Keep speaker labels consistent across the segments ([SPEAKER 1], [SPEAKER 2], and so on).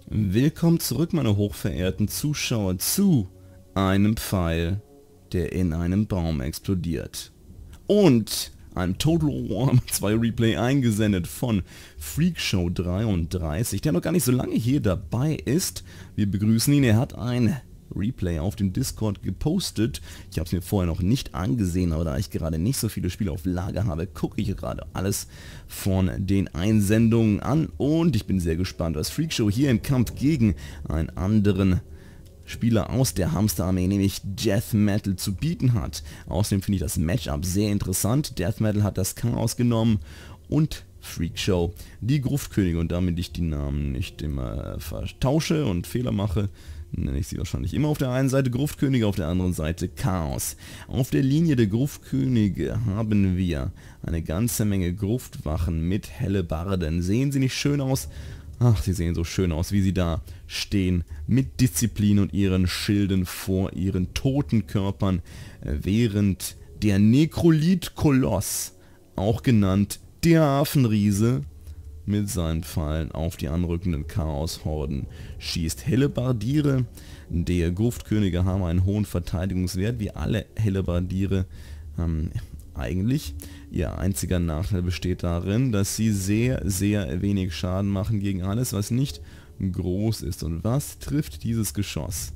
[SPEAKER 1] Willkommen zurück, meine hochverehrten Zuschauer, zu einem Pfeil, der in einem Baum explodiert. Und einem Total War 2 Replay eingesendet von Freakshow33, der noch gar nicht so lange hier dabei ist. Wir begrüßen ihn, er hat ein Replay auf dem Discord gepostet. Ich habe es mir vorher noch nicht angesehen, aber da ich gerade nicht so viele Spiele auf Lager habe, gucke ich gerade alles von den Einsendungen an und ich bin sehr gespannt, was Freakshow hier im Kampf gegen einen anderen Spieler aus der Hamsterarmee, nämlich Death Metal, zu bieten hat. Außerdem finde ich das Matchup sehr interessant. Death Metal hat das Chaos genommen und Freakshow die Gruftkönige, und damit ich die Namen nicht immer vertausche und Fehler mache, nenne ich sie wahrscheinlich immer auf der einen Seite Gruftkönige, auf der anderen Seite Chaos. Auf der Linie der Gruftkönige haben wir eine ganze Menge Gruftwachen mit Hellebarden. Sehen sie nicht schön aus? Ach, sie sehen so schön aus, wie sie da stehen, mit Disziplin und ihren Schilden vor ihren toten Körpern, während der Necrolith-Koloss, auch genannt der Affenriese, mit seinen Pfeilen auf die anrückenden Chaos-Horden schießt. Hellebardiere der Gruftkönige haben einen hohen Verteidigungswert, wie alle Hellebardiere eigentlich. Ihr einziger Nachteil besteht darin, dass sie sehr, sehr wenig Schaden machen gegen alles, was nicht groß ist. Und was trifft dieses Geschoss?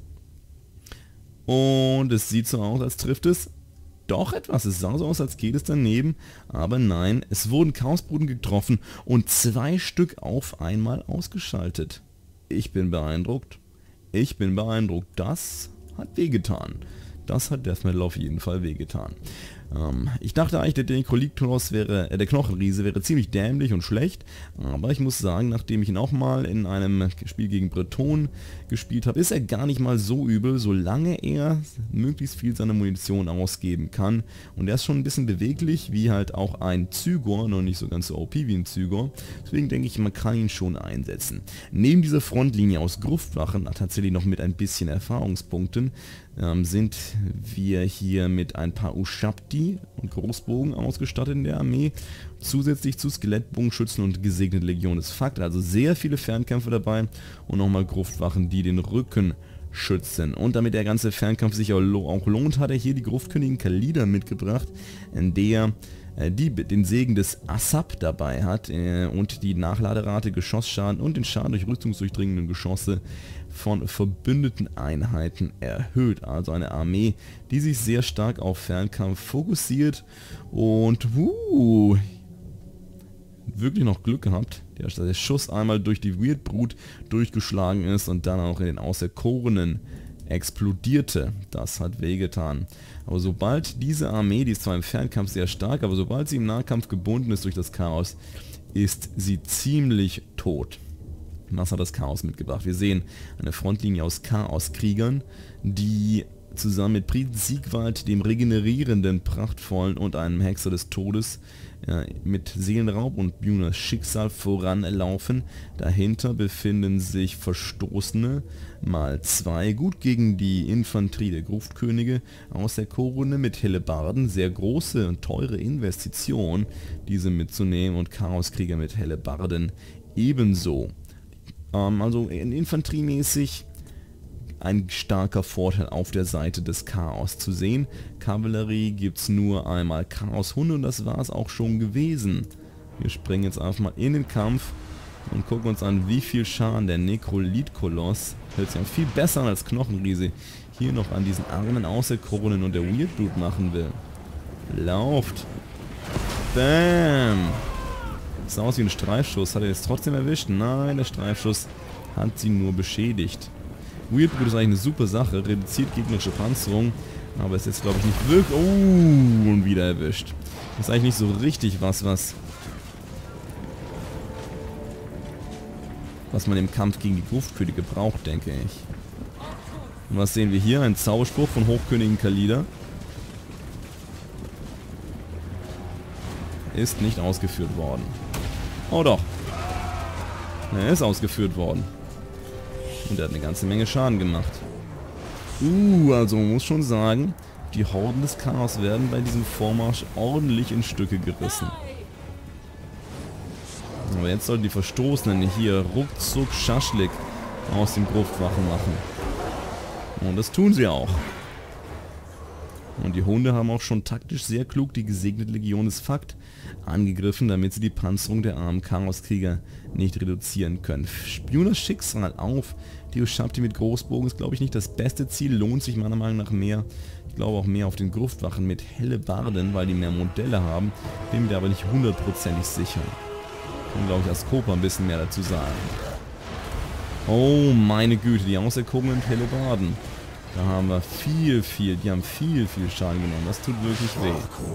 [SPEAKER 1] Und es sieht so aus, als trifft es doch etwas. Es sah so aus, als geht es daneben, aber nein, es wurden Chaosbruten getroffen und 2 Stück auf einmal ausgeschaltet. Ich bin beeindruckt. Ich bin beeindruckt. Das hat wehgetan. Das hat Death Metal auf jeden Fall wehgetan. Ich dachte eigentlich, der Necrolith-Koloss wäre, der Knochenriese wäre ziemlich dämlich und schlecht, aber ich muss sagen, nachdem ich ihn auch mal in einem Spiel gegen Breton gespielt habe, ist er gar nicht mal so übel, solange er möglichst viel seiner Munition ausgeben kann. Und er ist schon ein bisschen beweglich, wie halt auch ein Zygor, noch nicht so ganz so OP wie ein Zygor. Deswegen denke ich, man kann ihn schon einsetzen. Neben dieser Frontlinie aus Gruftwachen, tatsächlich noch mit ein bisschen Erfahrungspunkten, sind wir hier mit ein paar Ushabti und Großbogen ausgestattet in der Armee, zusätzlich zu Skelettbogenschützen und gesegnete Legion des Fakt, also sehr viele Fernkämpfer dabei und nochmal Gruftwachen, die den Rücken schützen. Und damit der ganze Fernkampf sich auch lohnt, hat er hier die Gruftkönigin Khalida mitgebracht, in der den Segen des Asap dabei hat und die Nachladerate, Geschossschaden und den Schaden durch rüstungsdurchdringende Geschosse von verbündeten Einheiten erhöht. Also eine Armee, die sich sehr stark auf Fernkampf fokussiert und wirklich noch Glück gehabt, dass der Schuss einmal durch die Weird Brut durchgeschlagen ist und dann auch in den Auserkorenen explodierte. Das hat wehgetan. Aber sobald diese Armee, die ist zwar im Fernkampf sehr stark, aber sobald sie im Nahkampf gebunden ist durch das Chaos, ist sie ziemlich tot. Was hat das Chaos mitgebracht? Wir sehen eine Frontlinie aus Chaoskriegern, die zusammen mit Prinz Siegwald, dem regenerierenden, prachtvollen und einem Hexer des Todes mit Seelenraub und Bjunas Schicksal voranlaufen. Dahinter befinden sich Verstoßene mal 2, gut gegen die Infanterie der Gruftkönige aus der Korune mit Hellebarden. Sehr große und teure Investition, diese mitzunehmen, und Chaoskrieger mit Hellebarden ebenso. Also infanteriemäßig ein starker Vorteil auf der Seite des Chaos zu sehen. Kavallerie gibt es nur einmal Chaoshunde und das war es auch schon gewesen. Wir springen jetzt einfach mal in den Kampf und gucken uns an, wie viel Schaden der Necrolith-Koloss, hört sich viel besser an als Knochenriese, hier noch an diesen armen Auserkorenen und der Weird Brute machen will. Lauft! Bam! Das sah aus wie ein Streifschuss. Hat er jetzt trotzdem erwischt? Nein, der Streifschuss hat sie nur beschädigt. Weird Brute ist eigentlich eine super Sache, reduziert gegnerische Panzerung, aber ist jetzt, glaube ich, nicht wirklich... Oh, und wieder erwischt. Das ist eigentlich nicht so richtig was man im Kampf gegen die Gruftkönige braucht, denke ich. Und was sehen wir hier? Ein Zauberspruch von Hochkönigin Khalida. Ist nicht ausgeführt worden. Oh doch. Er ist ausgeführt worden. Und er hat eine ganze Menge Schaden gemacht. Also man muss schon sagen, die Horden des Chaos werden bei diesem Vormarsch ordentlich in Stücke gerissen. Aber jetzt sollten die Verstoßenen hier ruckzuck Schaschlik aus dem Gruftwachen machen. Und das tun sie auch. Und die Hunde haben auch schon taktisch sehr klug die gesegnete Legion des Fakt angegriffen, damit sie die Panzerung der armen Chaoskrieger nicht reduzieren können. Spüren das Schicksal auf. Die Ushabti mit Großbogen ist, glaube ich, nicht das beste Ziel. Lohnt sich meiner Meinung nach mehr. Ich glaube auch mehr auf den Gruftwachen mit Hellebarden, weil die mehr Modelle haben. Bin mir aber nicht hundertprozentig sicher. Kann, glaube ich, Askopa ein bisschen mehr dazu sagen. Oh, meine Güte, die Auserkorenen mit Hellebarden. Da haben wir die haben viel Schaden genommen. Das tut wirklich weh.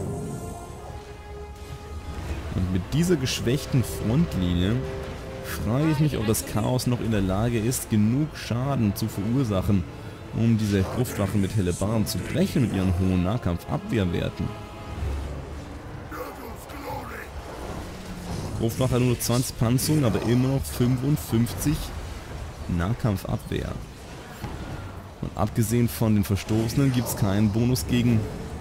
[SPEAKER 1] Und mit dieser geschwächten Frontlinie frage ich mich, ob das Chaos noch in der Lage ist, genug Schaden zu verursachen, um diese Gruftwachen mit Hellebarden zu brechen mit ihren hohen Nahkampfabwehrwerten. Gruftwache hat nur noch 20 Panzerung, aber immer noch 55 Nahkampfabwehr. Und abgesehen von den Verstoßenen gibt es keinen Bonus gegen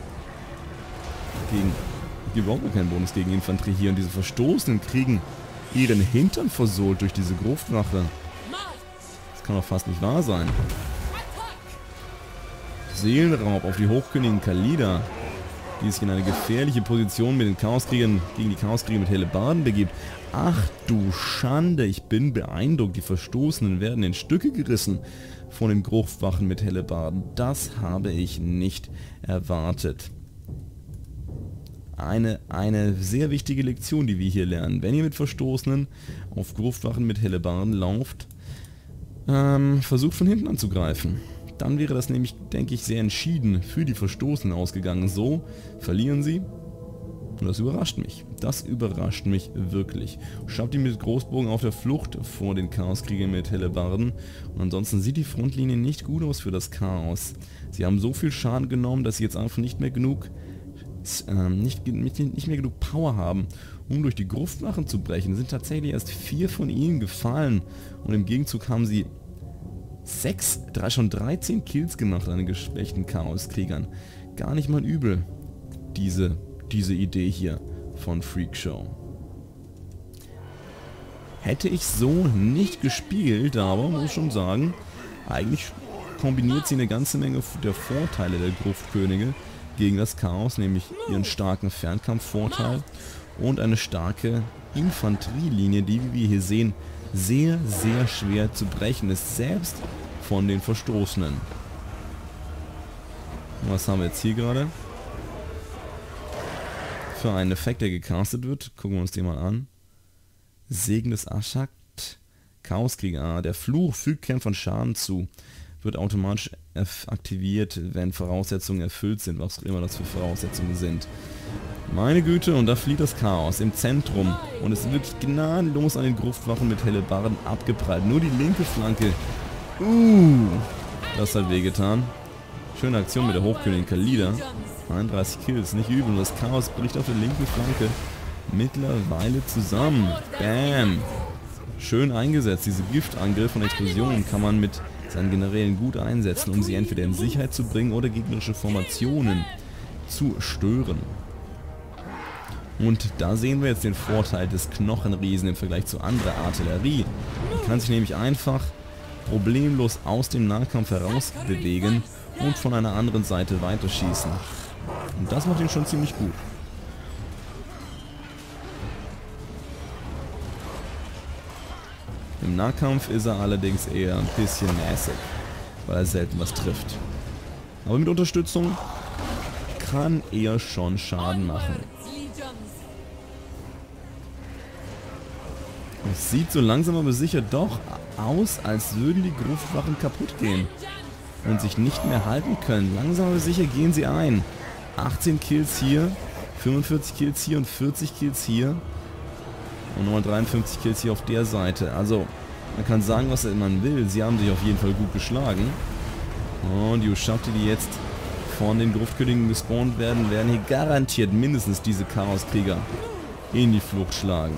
[SPEAKER 1] überhaupt keinen Bonus gegen Infanterie hier. Und diese Verstoßenen kriegen ihren Hintern versohlt durch diese Gruftwache. Das kann doch fast nicht wahr sein. Seelenraub auf die Hochkönigin Khalida, die sich in eine gefährliche Position mit den Chaoskriegern gegen die Chaoskrieger mit Hellebarden begibt. Ach du Schande, ich bin beeindruckt. Die Verstoßenen werden in Stücke gerissen von den Gruftwachen mit Hellebarden. Das habe ich nicht erwartet. Eine sehr wichtige Lektion, die wir hier lernen. Wenn ihr mit Verstoßenen auf Gruftwachen mit Hellebarden lauft, versucht von hinten anzugreifen. Dann wäre das nämlich, denke ich, sehr entschieden für die Verstoßenen ausgegangen. So verlieren sie. Und das überrascht mich. Das überrascht mich wirklich. Ushabti mit Großbogen auf der Flucht vor den Chaoskriegern mit Hellebarden. Und ansonsten sieht die Frontlinie nicht gut aus für das Chaos. Sie haben so viel Schaden genommen, dass sie jetzt einfach nicht mehr genug Power haben, um durch die Gruftwachen zu brechen. Es sind tatsächlich erst 4 von ihnen gefallen. Und im Gegenzug haben sie schon 13 Kills gemacht an den geschwächten Chaoskriegern. Gar nicht mal übel, diese Idee hier von Freakshow. Hätte ich so nicht gespielt, aber muss schon sagen, eigentlich kombiniert sie eine ganze Menge der Vorteile der Gruftkönige gegen das Chaos, nämlich ihren starken Fernkampfvorteil und eine starke Infanterielinie, die, wie wir hier sehen, sehr schwer zu brechen ist, selbst von den Verstoßenen. Was haben wir jetzt hier gerade? Für einen Effekt, der gecastet wird. Gucken wir uns den mal an. Segen des Ashakt. Chaoskrieger. Der Fluch fügt Kämpfern Schaden zu. Wird automatisch aktiviert, wenn Voraussetzungen erfüllt sind, was auch immer das für Voraussetzungen sind. Meine Güte, und da flieht das Chaos im Zentrum und ist wirklich gnadenlos an den Gruftwachen mit Hellebarden abgeprallt. Nur die linke Flanke. Das hat wehgetan. Schöne Aktion mit der Hochkönigin Khalida. 31 Kills, nicht übel. Und das Chaos bricht auf der linken Flanke mittlerweile zusammen. Bam! Schön eingesetzt. Diese Giftangriffe und Explosionen kann man mit seinen Generälen gut einsetzen, um sie entweder in Sicherheit zu bringen oder gegnerische Formationen zu stören. Und da sehen wir jetzt den Vorteil des Knochenriesen im Vergleich zu anderer Artillerie. Die kann sich nämlich einfach problemlos aus dem Nahkampf heraus bewegen und von einer anderen Seite weiterschießen. Und das macht ihn schon ziemlich gut. Im Nahkampf ist er allerdings eher ein bisschen mäßig, weil er selten was trifft. Aber mit Unterstützung kann er schon Schaden machen. Es sieht so langsam aber sicher doch aus, als würden die Gruftwachen kaputt gehen und sich nicht mehr halten können. Langsam aber sicher gehen sie ein. 18 Kills hier, 45 Kills hier und 40 Kills hier. Und nochmal 53 Kills hier auf der Seite. Also, man kann sagen, was man will. Sie haben sich auf jeden Fall gut geschlagen. Und die Ushabti, die jetzt von den Gruftkönigen gespawnt werden, werden hier garantiert mindestens diese Chaoskrieger in die Flucht schlagen.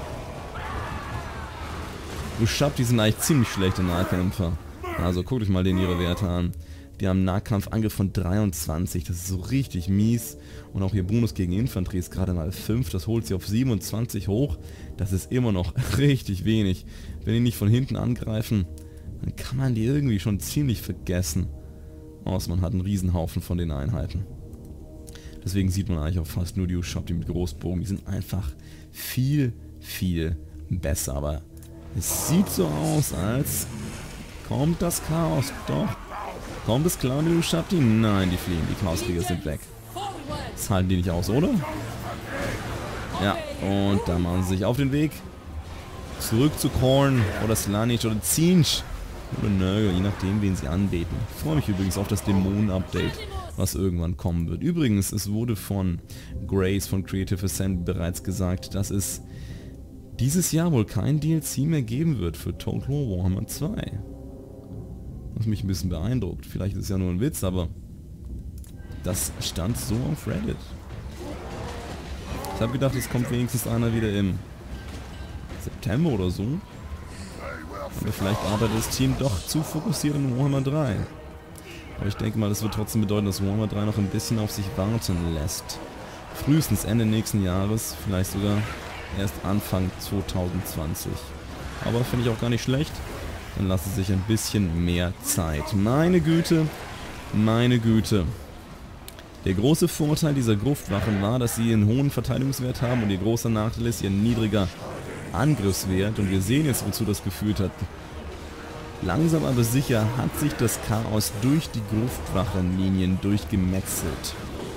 [SPEAKER 1] Ushabti sind eigentlich ziemlich schlechte Nahkämpfer. Also guckt euch mal den ihre Werte an. Die haben einen Nahkampfangriff von 23, das ist so richtig mies. Und auch ihr Bonus gegen Infanterie ist gerade mal 5, das holt sie auf 27 hoch. Das ist immer noch richtig wenig. Wenn die nicht von hinten angreifen, dann kann man die irgendwie schon ziemlich vergessen. Außer man hat einen Riesenhaufen von den Einheiten. Deswegen sieht man eigentlich auch fast nur die Ushabti mit Großbogen. Die sind einfach viel, viel besser. Aber es sieht so aus, als kommt das Chaos. Doch. Kommt es klar mit Ushabti? Nein, die fliehen. Die Chaoskrieger sind weg. Das halten die nicht aus, oder? Ja, und da machen sie sich auf den Weg. Zurück zu Khorne oder Slaanesh oder Tzeentch. Oder Nurgle, je nachdem, wen sie anbeten. Ich freue mich übrigens auf das Dämonen-Update, was irgendwann kommen wird. Übrigens, es wurde von Grace von Creative Assembly bereits gesagt, dass es dieses Jahr wohl kein DLC mehr geben wird für Total Warhammer 2. Was mich ein bisschen beeindruckt. Vielleicht ist es ja nur ein Witz, aber das stand so auf Reddit. Ich habe gedacht, es kommt wenigstens einer wieder im September oder so. Aber vielleicht arbeitet das Team doch zu fokussiert in Warhammer 3. Aber ich denke mal, das wird trotzdem bedeuten, dass Warhammer 3 noch ein bisschen auf sich warten lässt. Frühestens Ende nächsten Jahres, vielleicht sogar erst Anfang 2020. Aber finde ich auch gar nicht schlecht. Dann lasse sich ein bisschen mehr Zeit. Meine Güte, meine Güte. Der große Vorteil dieser Gruftwachen war, dass sie einen hohen Verteidigungswert haben und ihr großer Nachteil ist ihr niedriger Angriffswert, und wir sehen jetzt, wozu das geführt hat. Langsam aber sicher hat sich das Chaos durch die Gruftwachenlinien durchgemetzelt.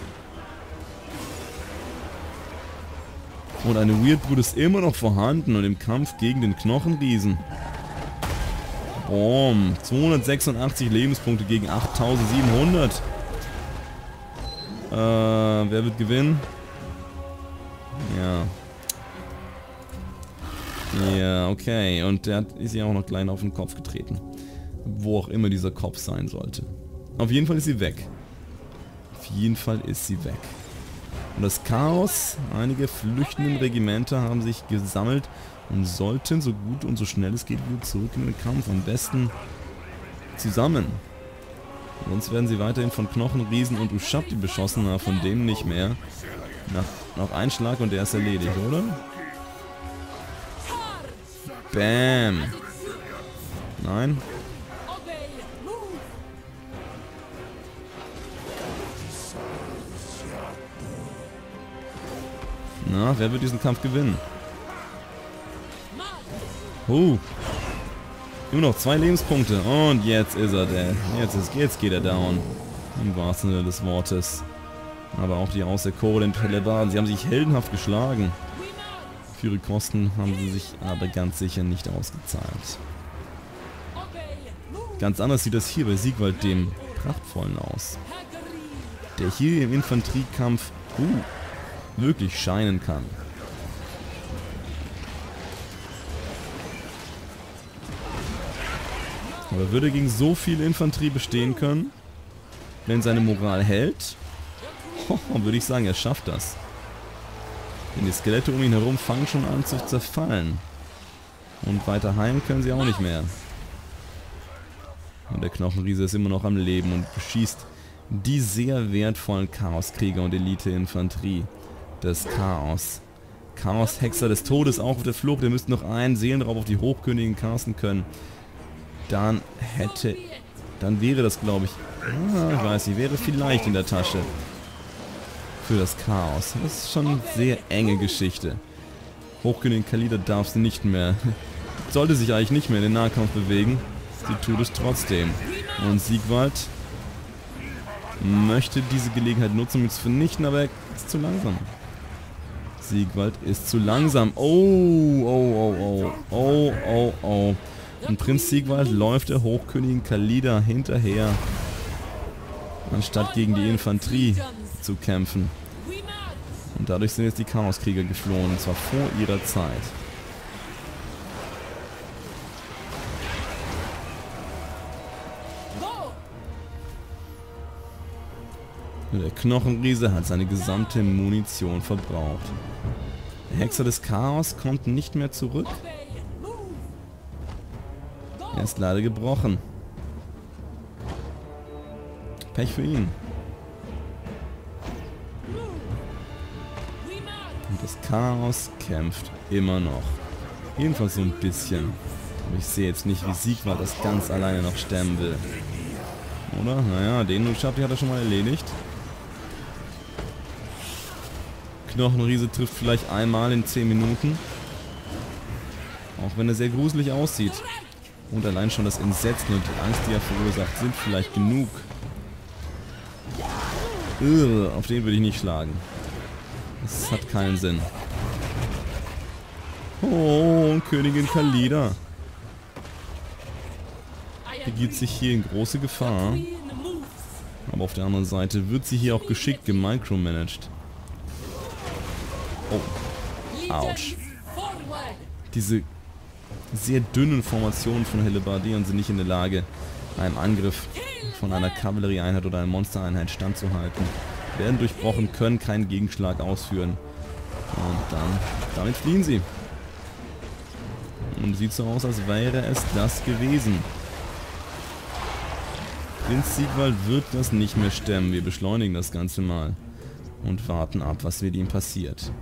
[SPEAKER 1] Und eine Weirdbrut ist immer noch vorhanden und im Kampf gegen den Knochenriesen. Boom, 286 Lebenspunkte gegen 8700. Wer wird gewinnen? Ja. Ja, okay. Und der ist ja auch noch klein auf den Kopf getreten. Wo auch immer dieser Kopf sein sollte. Auf jeden Fall ist sie weg. Auf jeden Fall ist sie weg. Und das Chaos, einige flüchtenden Regimenter haben sich gesammelt und sollten so gut und so schnell es geht wieder zurück in den Kampf. Am besten zusammen. Sonst werden sie weiterhin von Knochenriesen und Ushabti beschossen, aber von denen nicht mehr. Noch ein Schlag und der ist erledigt, oder? Bam. Nein. Na, wer wird diesen Kampf gewinnen? Immer noch 2 Lebenspunkte. Und jetzt ist er der. Jetzt geht er down. Im wahrsten Sinne des Wortes. Aber auch die auserkorenen Pelebaden, sie haben sich heldenhaft geschlagen. Für ihre Kosten haben sie sich aber ganz sicher nicht ausgezahlt. Ganz anders sieht das hier bei Siegwald dem Prachtvollen aus. Der hier im Infanteriekampf wirklich scheinen kann. Aber würde gegen so viel Infanterie bestehen können, wenn seine Moral hält, würde ich sagen, er schafft das. Denn die Skelette um ihn herum fangen schon an zu zerfallen. Und weiter heilen können sie auch nicht mehr. Und der Knochenriese ist immer noch am Leben und beschießt die sehr wertvollen Chaoskrieger und Elite-Infanterie des Chaos. Chaos-Hexer des Todes auch auf der Flucht. Er müsste noch einen Seelenraub auf die Hochkönigin casten können. Dann wäre das, glaube ich, ich weiß nicht, wäre vielleicht in der Tasche für das Chaos. Das ist schon eine sehr enge Geschichte. Hochkönigin Khalida darf sie nicht mehr, sollte sich eigentlich nicht mehr in den Nahkampf bewegen. Sie tut es trotzdem. Und Siegwald möchte diese Gelegenheit nutzen, um ihn zu vernichten, aber er ist zu langsam. Siegwald ist zu langsam. Oh. Und Prinz Siegwald läuft der Hochkönigin Khalida hinterher, anstatt gegen die Infanterie zu kämpfen. Und dadurch sind jetzt die Chaoskrieger geflohen, und zwar vor ihrer Zeit. Der Knochenriese hat seine gesamte Munition verbraucht. Der Hexer des Chaos kommt nicht mehr zurück. Er ist leider gebrochen. Pech für ihn. Und das Chaos kämpft immer noch. Jedenfalls so ein bisschen. Aber ich sehe jetzt nicht, wie Siegwald das ganz alleine noch stemmen will. Oder? Naja, den Nunchapi hat er schon mal erledigt. Knochenriese trifft vielleicht einmal in 10 Minuten. Auch wenn er sehr gruselig aussieht. Und allein schon das Entsetzen und die Angst, die er verursacht, sind vielleicht genug. Auf den würde ich nicht schlagen. Das hat keinen Sinn. Oh, Königin Khalida begibt sich hier in große Gefahr. Aber auf der anderen Seite wird sie hier auch geschickt gemicromanagt. Oh. Autsch. Diese sehr dünnen Formationen von Hellebardieren sind nicht in der Lage, einem Angriff von einer Kavallerieeinheit oder einer Monstereinheit standzuhalten. Werden durchbrochen, können keinen Gegenschlag ausführen. Und dann, damit fliehen sie. Und sieht so aus, als wäre es das gewesen. Prinz Siegwald wird das nicht mehr stemmen. Wir beschleunigen das Ganze mal. Und warten ab, was mit ihm passiert.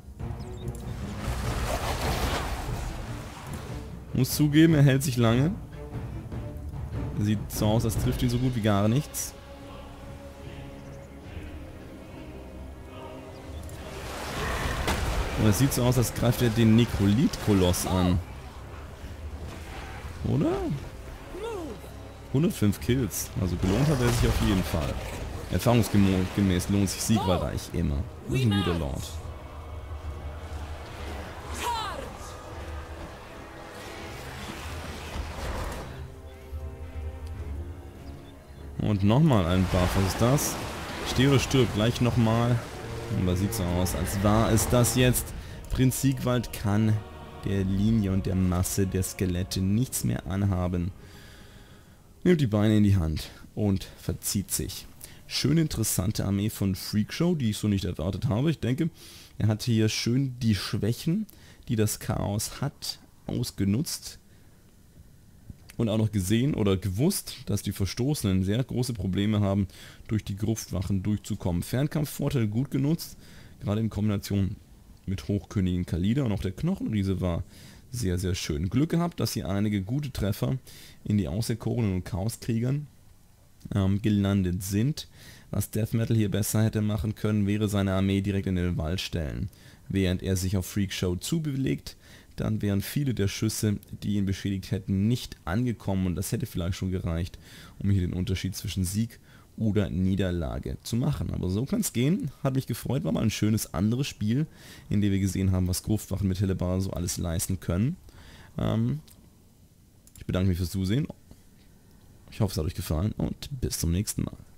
[SPEAKER 1] Muss zugeben, er hält sich lange. Sieht so aus, als trifft ihn so gut wie gar nichts. Und es sieht so aus, als greift er den Nekrolith-Koloss an. Oder? 105 Kills. Also gelohnt hat er sich auf jeden Fall. Erfahrungsgemäß lohnt sich Siegwald eigentlich immer. Das ist ein guter Lord. Und nochmal ein Buff. Was ist das? Steh oder stirb. Gleich nochmal. Und das sieht so aus, als war es das jetzt. Prinz Siegwald kann der Linie und der Masse der Skelette nichts mehr anhaben. Nimmt die Beine in die Hand und verzieht sich. Schön interessante Armee von Freakshow, die ich so nicht erwartet habe. Ich denke, er hat hier schön die Schwächen, die das Chaos hat, ausgenutzt. Und auch noch gesehen oder gewusst, dass die Verstoßenen sehr große Probleme haben, durch die Gruftwachen durchzukommen. Fernkampfvorteil gut genutzt, gerade in Kombination mit Hochkönigin Khalida. Und auch der Knochenriese war sehr, sehr schön. Glück gehabt, dass hier einige gute Treffer in die Auserkorenen und Chaoskriegern gelandet sind. Was Death Metal hier besser hätte machen können, wäre seine Armee direkt in den Wald stellen. Während er sich auf Freakshow zubewegt, dann wären viele der Schüsse, die ihn beschädigt hätten, nicht angekommen und das hätte vielleicht schon gereicht, um hier den Unterschied zwischen Sieg oder Niederlage zu machen. Aber so kann es gehen. Hat mich gefreut, war mal ein schönes anderes Spiel, in dem wir gesehen haben, was Gruftwachen mit Hellebarde so alles leisten können. Ich bedanke mich fürs Zusehen. Ich hoffe, es hat euch gefallen und bis zum nächsten Mal.